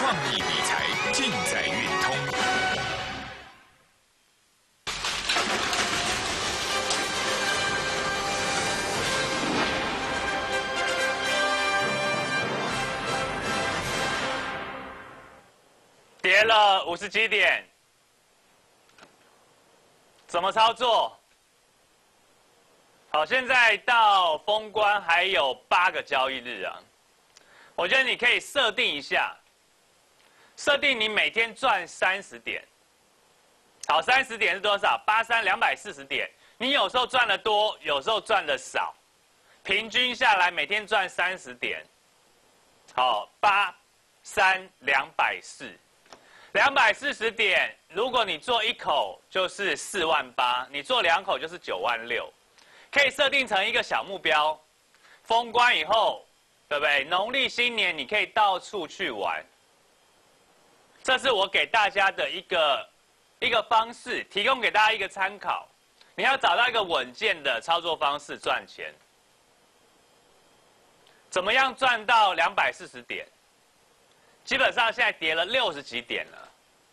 创意理财尽在运通。 跌了50几点，怎么操作？好，现在到封关还有8个交易日啊，我觉得你可以设定一下，设定你每天赚30点。好，30点是多少？83，240点。你有时候赚的多，有时候赚的少，平均下来每天赚30点。好，83，240，240点。如果你做1口就是48000，你做2口就是96000。可以设定成一个小目标，封关以后，对不对？农历新年你可以到处去玩，这是我给大家的一个方式，提供给大家一个参考。你要找到一个稳健的操作方式赚钱，怎么样赚到240点？基本上现在跌了60几点了，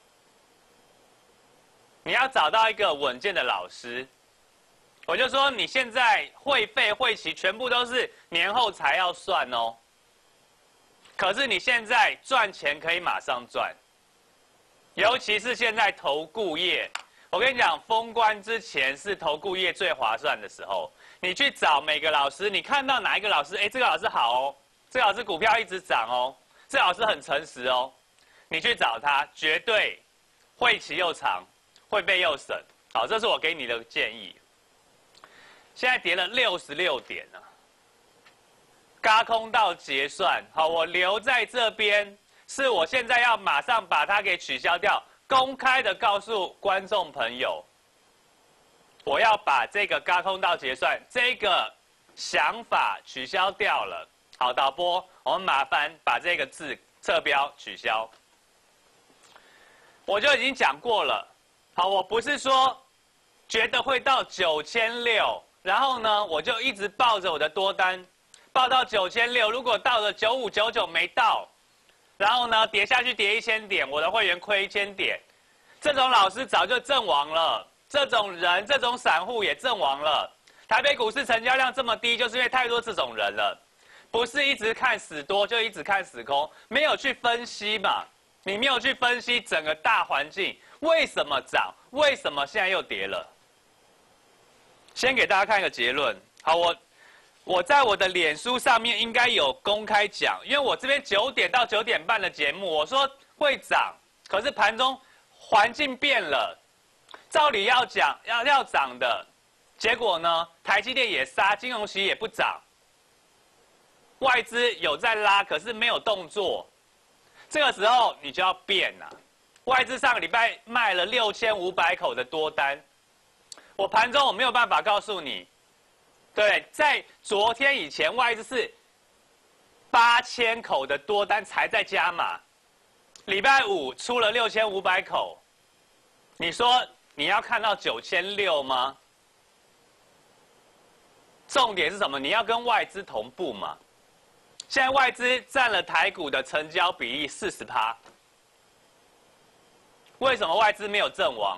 你要找到一个稳健的老师。我就说，你现在会费会期全部都是年后才要算哦。可是你现在赚钱可以马上赚，尤其是现在投顾业，我跟你讲，封关之前是投顾业最划算的时候。你去找每个老师，你看到哪一个老师，哎，这个老师好哦，这个老师股票一直涨哦，这个老师很诚实哦，你去找他，绝对会期又长，会费又省。好，这是我给你的建议。现在跌了66点啊，軋空到结算。好，我留在这边，是我现在要马上把它给取消掉，公开的告诉观众朋友，我要把这个軋空到结算这个想法取消掉了。好，导播，我们麻烦把这个字侧标取消。我就已经讲过了。好，我不是说觉得会到9600。然后呢，我就一直抱着我的多单，抱到9600。如果到了9599没到，然后呢跌下去跌1000点，我的会员亏1000点。这种老师早就阵亡了，这种人、这种散户也阵亡了。台北股市成交量这么低，就是因为太多这种人了，不是一直看死多就一直看死空，没有去分析嘛。你没有去分析整个大环境为什么涨，为什么现在又跌了。先给大家看一个结论。好，我在我的脸书上面应该有公开讲，因为我这边9点到9点半的节目，我说会涨，可是盘中环境变了，照理要涨的，结果呢，台积电也杀，金融期也不涨，外资有在拉，可是没有动作，这个时候你就要变了。外资上个礼拜卖了6500口的多单。我盘中我没有办法告诉你，对，在昨天以前外资是8000口的多单才在加码，礼拜五出了6500口，你说你要看到9600吗？重点是什么？你要跟外资同步嘛。现在外资占了台股的成交比例40%，为什么外资没有阵亡？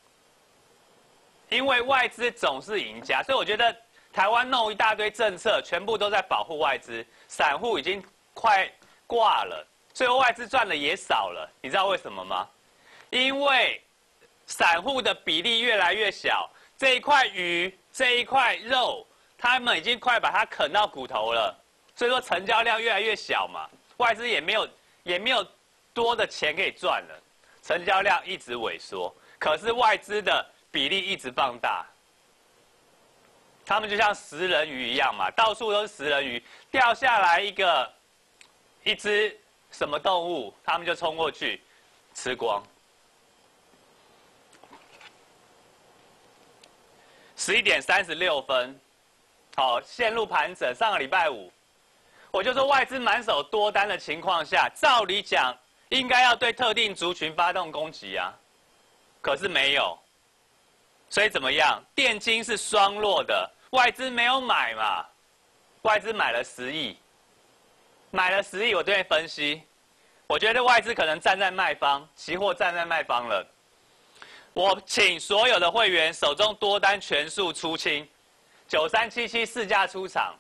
因为外资总是赢家，所以我觉得台湾弄一大堆政策，全部都在保护外资，散户已经快挂了，最后外资赚的也少了。你知道为什么吗？因为散户的比例越来越小，这一块鱼、这一块肉，他们已经快把它啃到骨头了，所以说成交量越来越小嘛，外资也没有多的钱可以赚了，成交量一直萎缩，可是外资的比例一直放大，他们就像食人鱼一样嘛，到处都是食人鱼，掉下来一只什么动物，他们就冲过去吃光。11点36分，好，陷入盘整。上个礼拜五，我就说外资满手多单的情况下，照理讲应该要对特定族群发动攻击啊，可是没有。所以怎么样？电金是双弱的，外资没有买嘛，外资买了10亿，买了10亿，我这边分析， 我觉得外资可能站在卖方，期货站在卖方了。我请所有的会员手中多单全数出清，9377市价出场。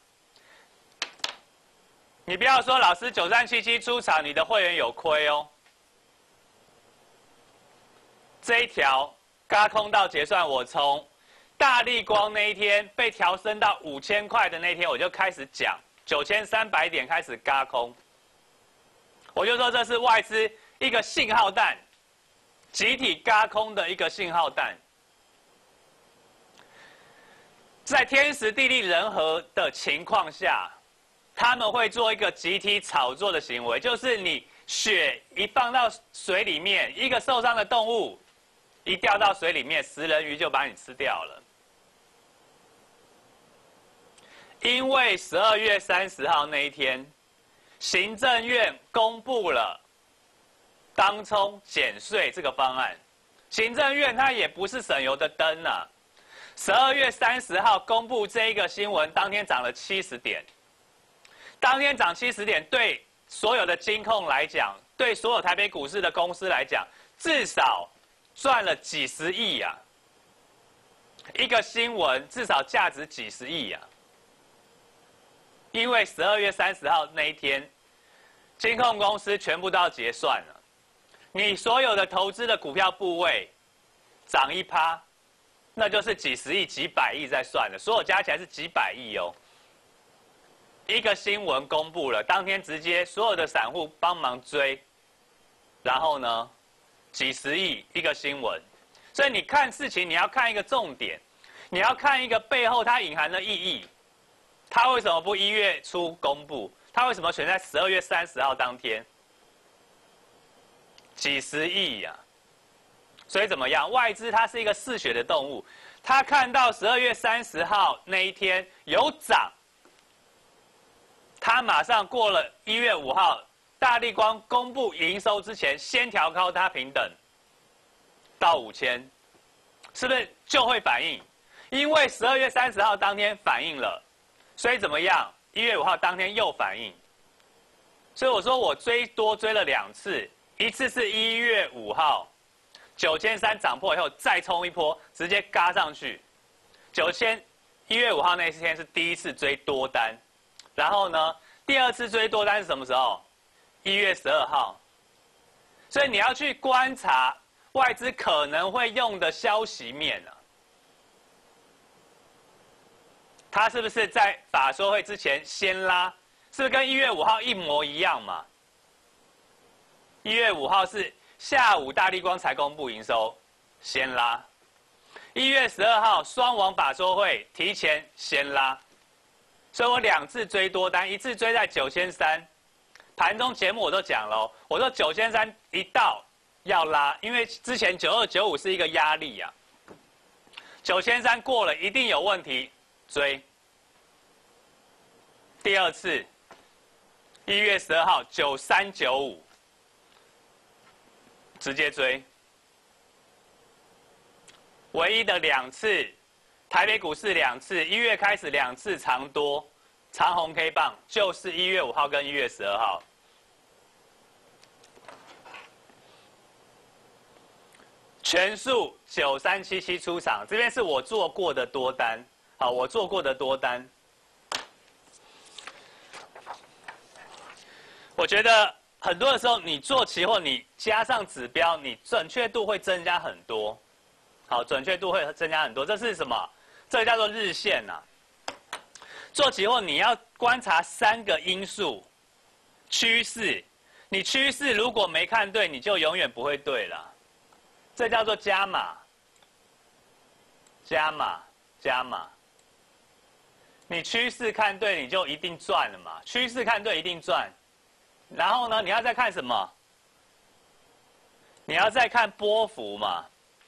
你不要说老师9377出场，你的会员有亏哦。这一条轧空到结算，我从大立光那一天被调升到5000块的那天，我就开始讲9300点开始轧空，我就说这是外资一个信号弹，集体轧空的一个信号弹。在天时地利人和的情况下，他们会做一个集体炒作的行为，就是你血一放到水里面，一个受伤的动物一掉到水里面，食人鱼就把你吃掉了。因为12月30号那一天，行政院公布了当冲减税这个方案。行政院它也不是省油的灯啊。12月30号公布这一个新闻，当天涨了70点。当天涨70点，对所有的金控来讲，对所有台北股市的公司来讲，至少赚了几十亿啊！一个新闻至少价值几十亿啊！因为12月30号那一天，金控公司全部都要结算了，你所有的投资的股票部位涨1%，那就是几十亿、几百亿在算了，所有加起来是几百亿哦。一个新闻公布了，当天直接所有的散户帮忙追，然后呢，几十亿一个新闻，所以你看事情你要看一个重点，你要看一个背后它隐含的意义。它为什么不1月初公布？它为什么选在12月30号当天？几十亿呀！所以怎么样？外资它是一个嗜血的动物，它看到12月30号那一天有涨，它马上过了1月5号大立光公布营收之前，先调高它平等到5000，是不是就会反应？因为12月30号当天反应了，所以怎么样？1月5号当天又反应，所以我说我追多追了2次，一次是1月5号，9300涨破以后再冲一波，直接嘎上去。1月5号那天是第一次追多单，然后呢，第二次追多单是什么时候？1月12号。所以你要去观察外资可能会用的消息面啊，它是不是在法说会之前先拉？是不是跟1月5号一模一样嘛？1月5号是下午大立光才公布营收，先拉。1月12号双王法说会提前先拉，所以我2次追多单，一次追在9300，盘中节目我都讲了，我说9300一到要拉，因为之前92、95是一个压力啊，9300过了一定有问题，追。第二次1月12号93、95。直接追，唯一的2次，台北股市2次，1月开始2次长多，长红 K 棒，就是1月5号跟1月12号。全数9377出场，这边是我做过的多单，好，我做过的多单，我觉得。很多的时候，你做期货，你加上指标，你准确度会增加很多。好，准确度会增加很多。这是什么？这个叫做日线呐。做期货你要观察3个因素：趋势。你趋势如果没看对，你就永远不会对了。这叫做加码。加码，加码。你趋势看对，你就一定赚了嘛。趋势看对一定赚。然后呢，你要再看什么？你要再看波幅嘛，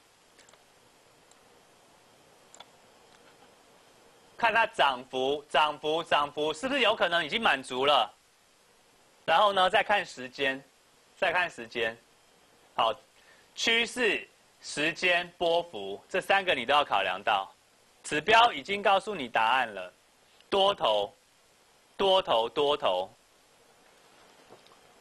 看它涨幅，涨幅，涨幅，是不是有可能已经满足了？然后呢，再看时间，再看时间。好，趋势、时间、波幅这3个你都要考量到。指标已经告诉你答案了，多头，多头，多头。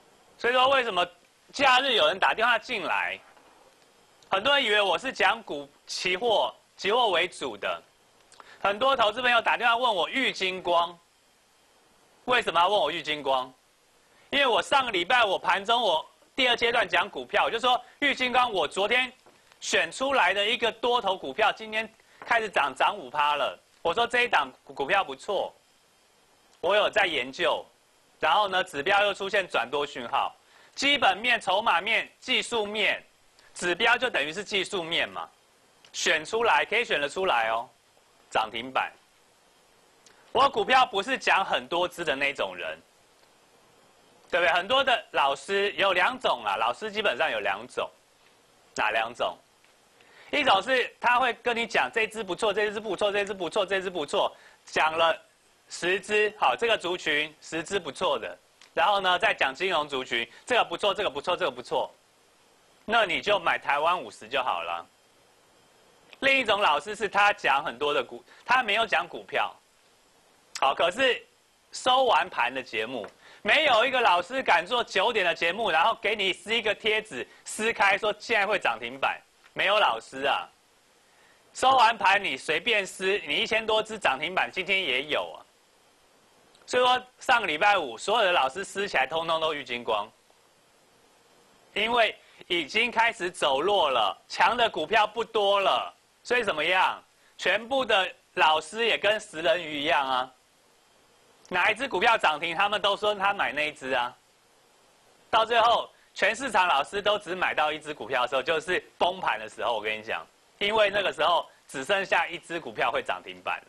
所以说为什么假日有人打电话进来，很多人以为我是讲期货为主的，很多投资朋友打电话问我玉晶光，为什么要问我玉晶光？因为我上个礼拜我盘中我第2阶段讲股票，我就说玉晶光我昨天选出来的一个多头股票，今天开始涨5%了。我说这一档股票不错，我有在研究，然后呢指标又出现转多讯号，基本面、筹码面、技术面，指标就等于是技术面嘛，选出来可以选得出来哦，涨停板。我股票不是讲很多只的那种人，对不对？很多的老师有2种啦，老师基本上有2种，哪2种？一种是他会跟你讲这只不错，这只不错，这只不错，这只不错，讲了10只，好，这个族群10只不错的，然后呢再讲金融族群，这个不错，这个不错，这个不错，那你就买台湾50就好了。另一种老师是他讲很多的他没有讲股票，好，可是收完盘的节目，没有一个老师敢做9点的节目，然后给你撕一个贴纸，撕开说现在会涨停板，没有老师啊。收完盘你随便撕，你1000多只涨停板，今天也有啊。所以说上个礼拜5，所有的老师撕起来，通通都郁金光，因为已经开始走弱了，强的股票不多了，所以怎么样？全部的老师也跟食人鱼一样啊。哪一只股票涨停，他们都说他买那一只啊。到最后，全市场老师都只买到1只股票的时候，就是崩盘的时候。我跟你讲，因为那个时候只剩下1只股票会涨停板了。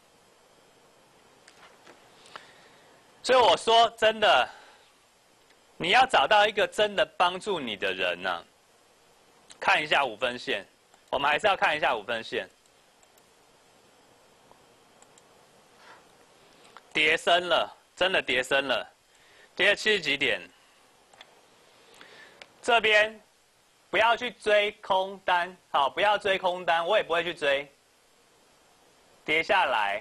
所以我说真的，你要找到一个真的帮助你的人呢、看一下5分线，我们还是要看一下5分线。跌深了，真的跌深了，跌了70几点。这边不要去追空单，好，不要追空单，我也不会去追。跌下来，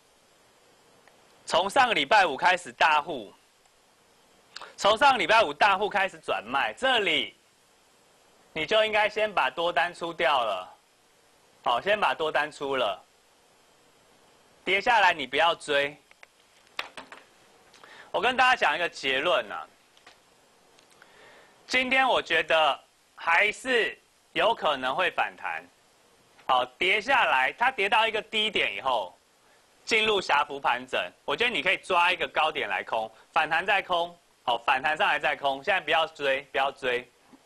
从上个礼拜5开始大户，从上个礼拜5大户开始转卖，这里你就应该先把多单出掉了，好，先把多单出了。跌下来你不要追。我跟大家讲一个结论啊，今天我觉得还是有可能会反弹，好，跌下来，它跌到一个低点以后，进入狭幅盘整，我觉得你可以抓一个高点来空，反弹再空，好，反弹上来再空，现在不要追，不要追。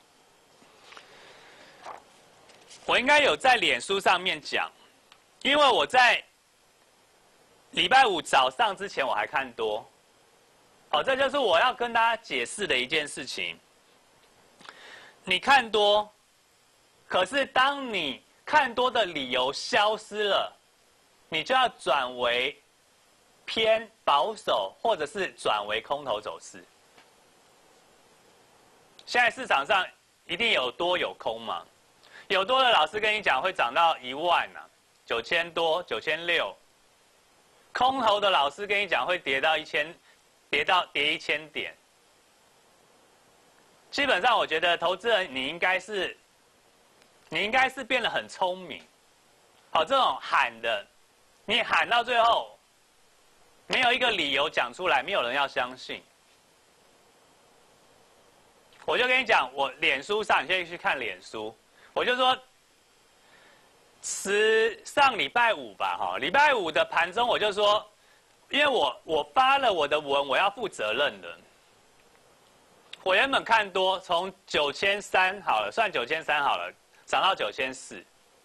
我应该有在脸书上面讲，因为我在礼拜5早上之前我还看多。好，这就是我要跟大家解释的一件事情。你看多，可是当你看多的理由消失了，你就要转为偏保守，或者是转为空头走势。现在市场上一定有多有空嘛？有多的老师跟你讲会涨到1万啊，9000多、9600。空头的老师跟你讲会跌到1000。跌1000点，基本上我觉得投资人你应该是变得很聪明，好，这种喊的，你喊到最后，没有一个理由讲出来，没有人要相信。我就跟你讲，我脸书上你可以去看脸书，我就说，上礼拜5吧，哈，礼拜5的盘中我就说。因为我发了我的文，我要负责任的。我原本看多，从9300好了，算9300好了，涨到9400。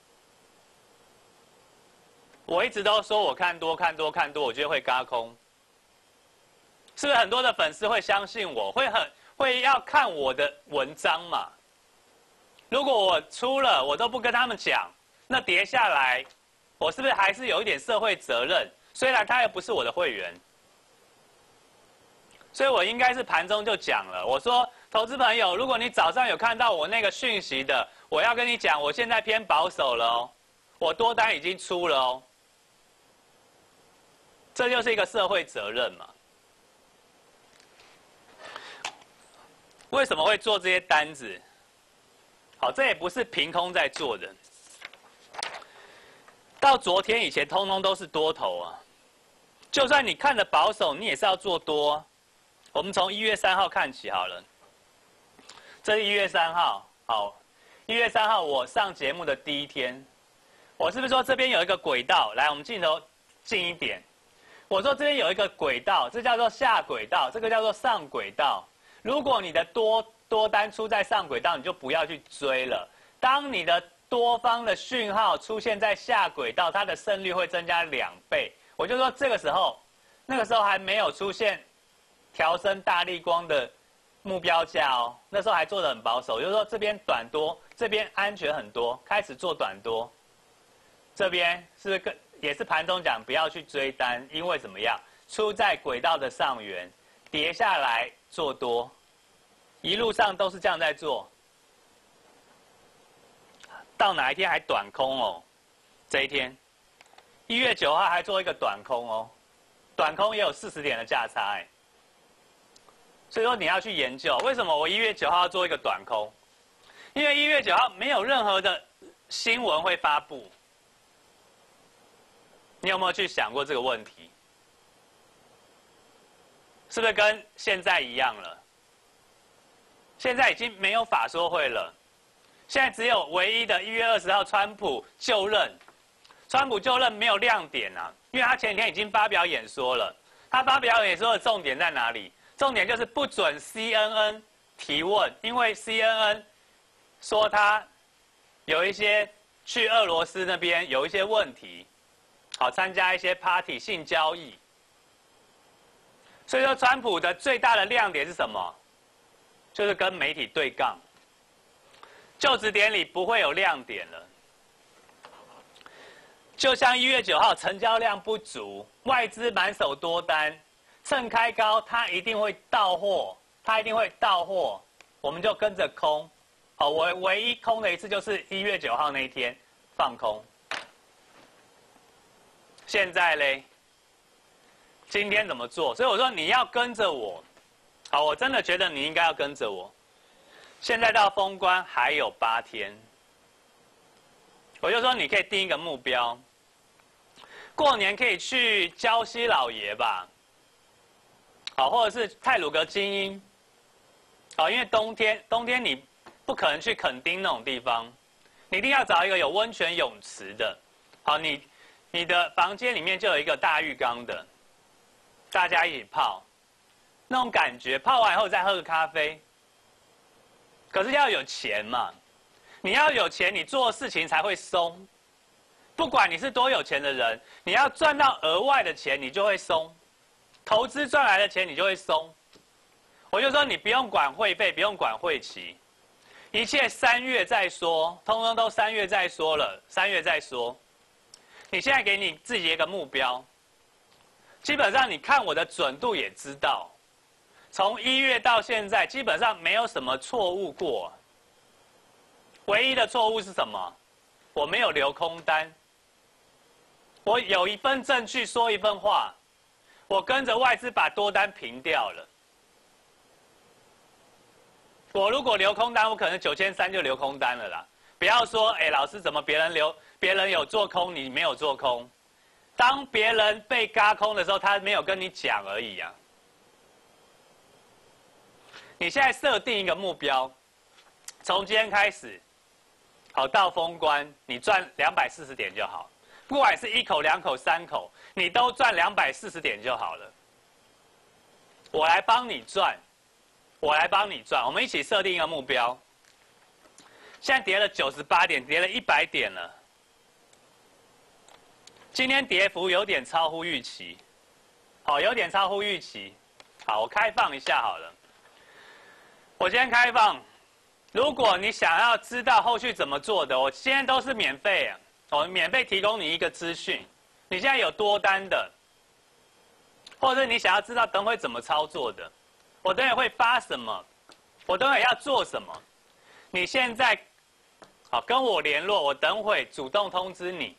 我一直都说我看多，我觉得会軋空。是不是很多的粉丝会相信我，会要看我的文章嘛？如果我出了，我都不跟他们讲，那跌下来，我是不是还是有一点社会责任？虽然他也不是我的会员，所以我应该是盘中就讲了。我说，投资朋友，如果你早上有看到我那个讯息的，我要跟你讲，我现在偏保守了哦，我多单已经出了哦。这就是一个社会责任嘛。 为什么会做这些单子？好，这也不是凭空在做的。到昨天以前，通通都是多头啊。就算你看的保守，你也是要做多啊。我们从1月3号看起好了。这是1月3号，好，1月3号我上节目的第一天，我是不是说这边有一个轨道？来，我们镜头近一点。我说这边有一个轨道，这叫做下轨道，这个叫做上轨道。如果你的多单出在上轨道，你就不要去追了。当你的多方的讯号出现在下轨道，它的胜率会增加2倍。我就说这个时候，那个时候还没有出现调升大立光的目标价哦，那时候还做得很保守，就是说这边短多，这边安全很多，开始做短多。这边是不是也是盘中讲不要去追单，因为怎么样？出在轨道的上缘，跌下来做多，一路上都是这样在做。到哪一天还短空哦？这一天，1月9号还做一个短空哦，短空也有40点的价差哎。所以说你要去研究为什么我1月9号要做一个短空，因为1月9号没有任何的新闻会发布。你有没有去想过这个问题？是不是跟现在一样了？现在已经没有法说会了，现在只有唯一的1月20号川普就任。川普就任没有亮点啊，因为他前几天已经发表演说了。他发表演说的重点在哪里？重点就是不准 CNN 提问，因为 CNN 说他有一些去俄罗斯那边有一些问题，好参加一些 party 性交易。所以说，川普的最大的亮点是什么？就是跟媒体对杠。就职典礼不会有亮点了。就像1月9号成交量不足，外资满手多单，趁开高它一定会到货，我们就跟着空。好，我唯一空的一次就是1月9号那一天放空。现在嘞，今天怎么做？所以我说你要跟着我。好，我真的觉得你应该要跟着我。现在到封关还有8天，我就说你可以定一个目标。过年可以去礁溪老爷吧，好，或者是太鲁阁精英，好，因为冬天你不可能去垦丁那种地方，你一定要找一个有温泉泳池的，好，你的房间里面就有一个大浴缸的，大家一起泡，那种感觉，泡完以后再喝个咖啡，可是要有钱嘛，你要有钱，你做事情才会松。不管你是多有钱的人，你要赚到额外的钱，你就会松；投资赚来的钱，你就会松。我就说你不用管会费，不用管会期，一切3月再说，通通都3月再说了，3月再说。你现在给你自己一个目标，基本上你看我的准度也知道，从1月到现在，基本上没有什么错误过。唯一的错误是什么？我没有留空单。我有一份证据说一份话，我跟着外资把多单平掉了。我如果留空单，我可能9300就留空单了啦。不要说，老师怎么别人有做空，你没有做空。当别人被軋空的时候，他没有跟你讲而已啊。你现在设定一个目标，从今天开始，好到封关，你赚240点就好。不管是1口、2口、3口，你都赚240点就好了。我来帮你赚，我们一起设定一个目标。现在跌了98点，跌了100点了。今天跌幅有点超乎预期，好，有点超乎预期。好，我开放一下好了。我今天开放，如果你想要知道后续怎么做的，我今天都是免费啊。我免费提供你一个资讯，你现在有多单的，或者是你想要知道等会怎么操作的，我等会会发什么，我等会要做什么，你现在好跟我联络，我等会主动通知你，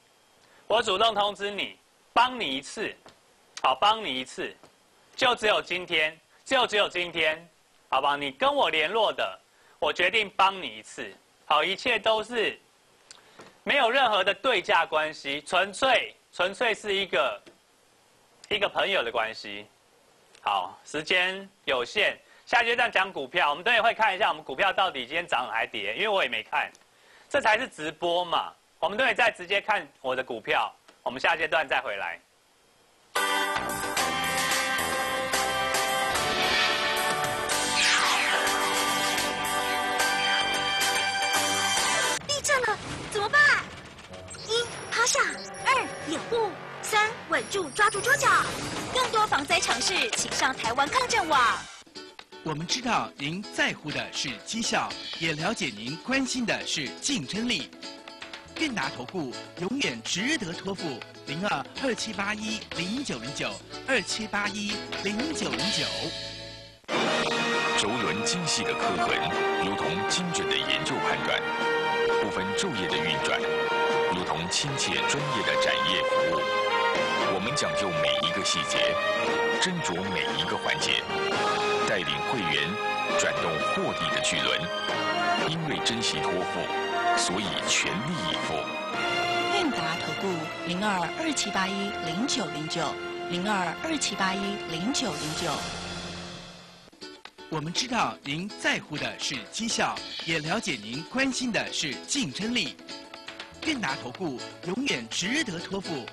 帮你一次，好，帮你一次，就只有今天， 好吧？你跟我联络的，我决定帮你一次。好，一切都是没有任何的对价关系，纯粹是一个朋友的关系。好，时间有限，下阶段讲股票，我们等会会看一下我们股票到底今天涨还跌，因为我也没看，这才是直播嘛。我们等会再直接看我的股票，我们下阶段再回来。 地震了，怎么办？1. 趴下，2. 掩护，3. 稳住，抓住桌角。更多防灾常识，请上台湾抗震网。 我们知道您在乎的是绩效，也了解您关心的是竞争力。韵达投顾永远值得托付，02-2781-0909，2781-0909。 轴轮精细的刻痕，如同精准的研究判断，不分昼夜的运转，如同亲切专业的展业服务。我们讲究每一个细节，斟酌每一个环节，带领会员转动获利的巨轮。因为珍惜托付，所以全力以赴。 韵达投顾02-2781-0909，02-2781-0909。 我们知道您在乎的是绩效，也了解您关心的是竞争力。韵达投顾永远值得托付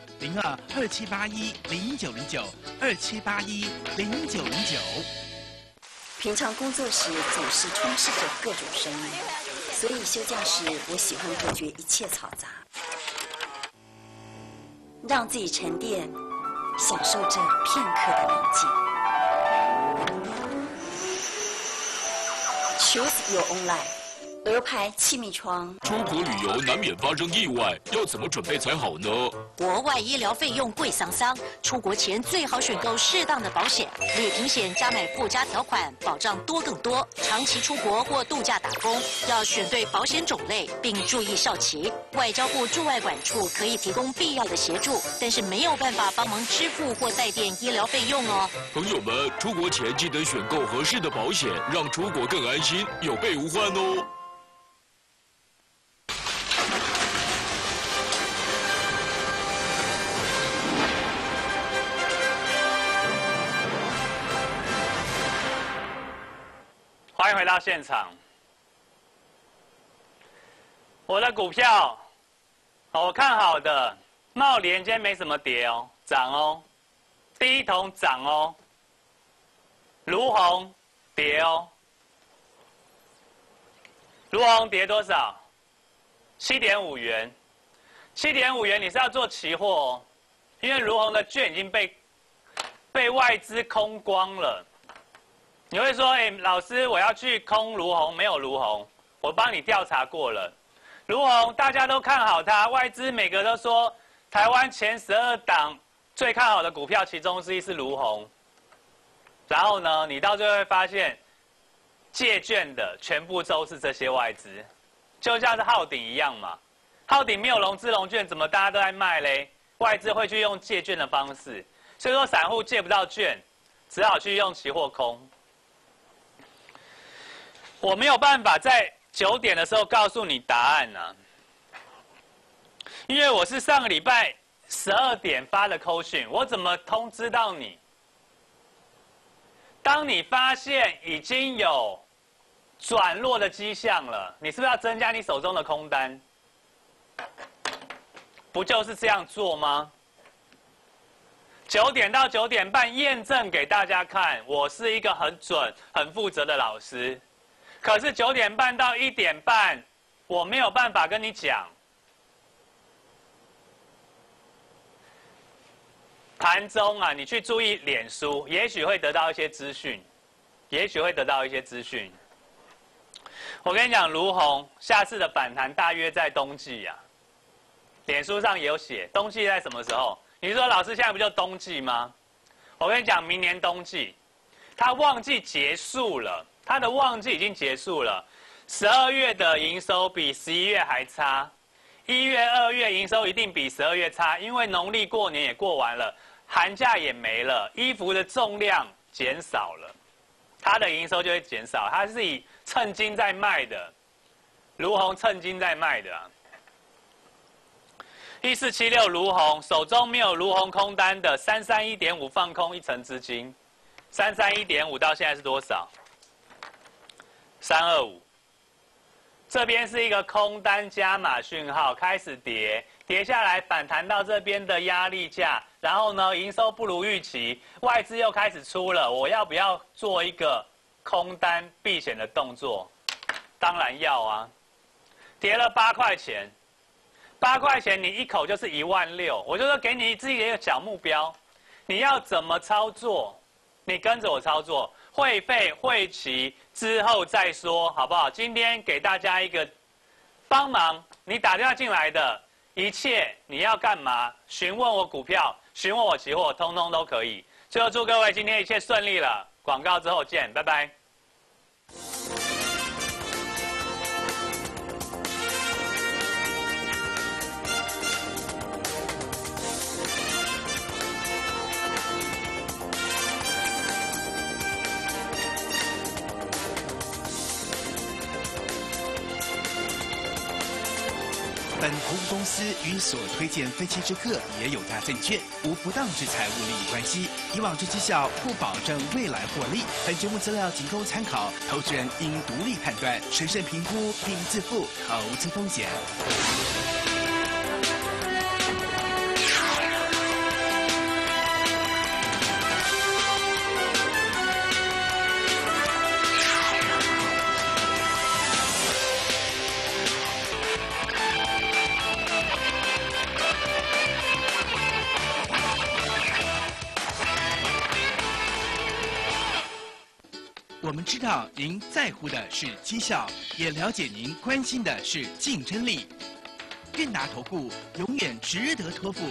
，02-2781-0909，2781-0909。 平常工作时总是充斥着各种声音，所以休假时我喜欢隔绝一切嘈杂，让自己沉淀，享受这片刻的宁静。Choose your own life。鹅牌气密窗。 出国旅游难免发生意外，要怎么准备才好呢？ 国外医疗费用贵桑桑，出国前最好选购适当的保险，旅平险加买附加条款，保障多更多。长期出国或度假打工，要选对保险种类，并注意效期。外交部驻外管处可以提供必要的协助，但是没有办法帮忙支付或代垫医疗费用哦。 朋友们，出国前记得选购合适的保险，让出国更安心，有备无患哦。 欢迎回到现场。我的股票，我看好的茂联今天没什么跌哦，涨哦，第一桶涨哦，如虹跌哦，如虹跌多少？7.5元，7.5元你是要做期货哦，因为如虹的券已经被外资空光了。你会说，老师，我要去空如虹，没有如虹，我帮你调查过了，如虹大家都看好它，外资每个都说台湾前12档最看好的股票，其中之一是如虹。然后呢，你到最后会发现，借券的全部都是这些外资，就像是浩鼎一样嘛。浩鼎没有融资融券，怎么大家都在卖嘞？外资会去用借券的方式，所以说散户借不到券，只好去用期货空。我没有办法在9点的时候告诉你答案啊，因为我是上个礼拜12点发的扣讯，我怎么通知到你？当你发现已经有转弱的迹象了，你是不是要增加你手中的空单？不就是这样做吗？9点到9点半验证给大家看，我是一个很准、很负责的老师。可是9点半到1点半，我没有办法跟你讲。盘中啊，你去注意脸书，也许会得到一些资讯，我跟你讲，如虹下次的反弹大约在冬季啊。脸书上也有写，冬季在什么时候？你说老师现在不就冬季吗？我跟你讲，明年冬季，它旺季结束了。它的旺季已经结束了，12月的营收比11月还差，1月、2月营收一定比12月差，因为农历过年也过完了，寒假也没了，衣服的重量减少了， 它的营收就会减少。它是以称斤在卖的，如虹称斤在卖的啊。1476如虹手中没有如虹空单的331.5放空1成资金，331.5到现在是多少？325。这边是一个空单加码讯号，开始跌下来，反弹到这边的压力价，然后呢，营收不如预期，外资又开始出了，我要不要做一个空单避险的动作？当然要啊！跌了8块钱，8块钱你一口就是16000，我就说给你自己一个小目标，你要怎么操作？你跟着我操作，会费会期之后再说，好不好？今天给大家一个帮忙，你打电话进来的一切你要干嘛？询问我股票，询问我期货，通通都可以。最后祝各位今天一切顺利了，广告之后见，拜拜。 本投资公司与所推荐分期之客也有大证券无不当之财务利益关系，以往之绩效不保证未来获利。本节目资料仅供参考，投资人应独立判断、审慎评估并自负投资风险。我们知道您在乎的是绩效，也了解您关心的是竞争力。韵达投顾永远值得托付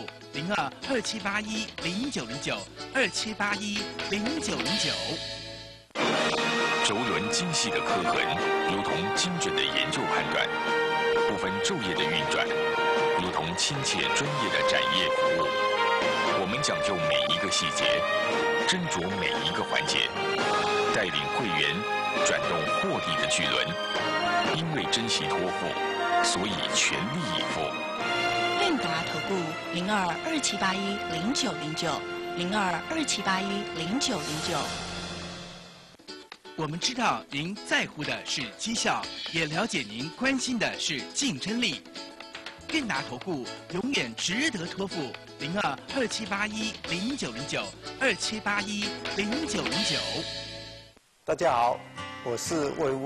，02-2781-0909，2781-0909。 轴轮精细的刻痕，如同精准的研究判断；不分昼夜的运转，如同亲切专业的展业服务。我们讲究每一个细节，斟酌每一个环节。带领会员转动获利的巨轮，因为珍惜托付，所以全力以赴。 韵达投顾02-2781-0909，02-2781-0909。 我们知道您在乎的是绩效，也了解您关心的是竞争力。韵达投顾永远值得托付，02-2781-0909，2781-0909。 大家好，我是魏